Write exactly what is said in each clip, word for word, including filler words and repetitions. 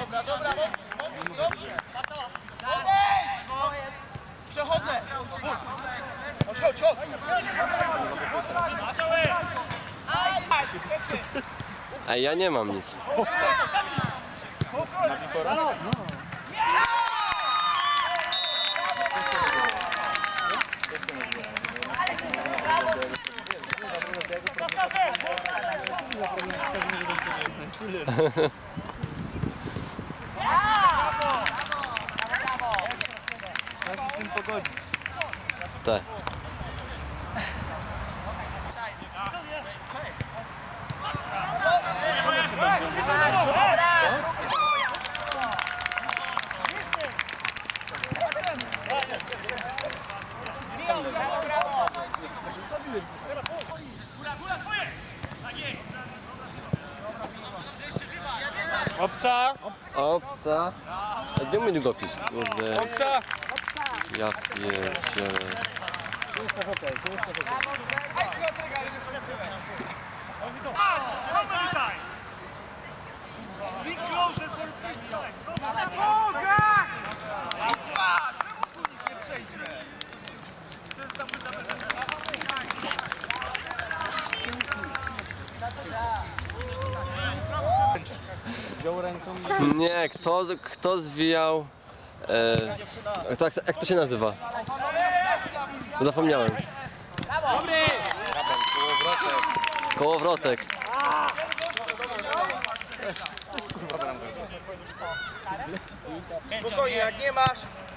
Dobra, dobra, dobrze. Odejdź! Przechodzę! Chodź, chodź, chodź! Ej, ja nie mam nic. Trzeba się z tym pogodzić. Tak. Obca! Obca. A gdzie mój długopis? Kurde. Obca! Ja pierdzielę. Be closer for this time! Czemu tu nikt nie przejdzie? To jest ta Nie, kto, kto zwijał... E, to, jak, jak to się nazywa? Zapomniałem. Kołowrotek. Spokojnie, jak nie masz.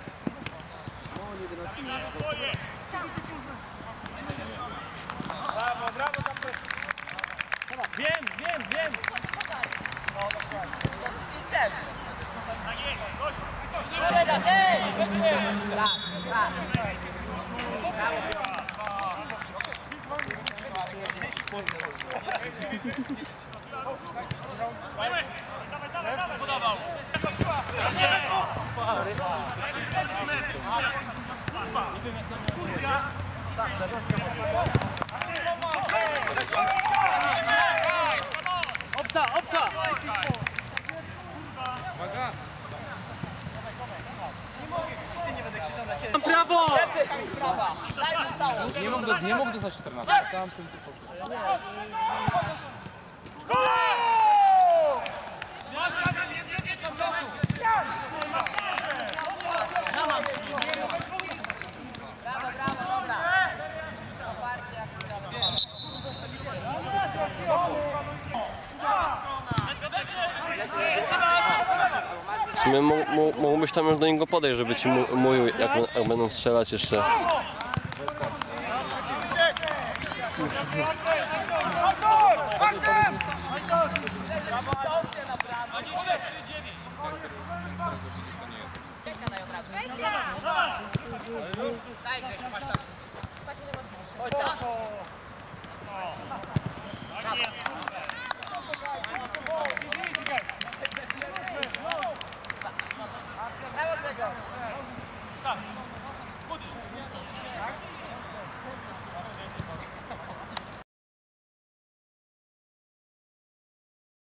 Brawo, brawo, tam też. Wiem, wiem, wiem. No, dokładnie. I cel. Tak jest, gość. Teraz, hej! Tak, tak. Dawaj, dawaj, dawaj. Podawał. Obca, obca! Mam prawo! Nie mógł, do, nie mógł dostać czternaście. Tam tylko pokój. Brawo, brawo, dobra. Oparcie jak W sumie mógłbyś tam już do niego podejść, żeby ci mówił, jak, jak będą strzelać jeszcze. dwadzieścia trzy dziewięć. Czekaj od razu. Daj, Grzesiu, masz czas.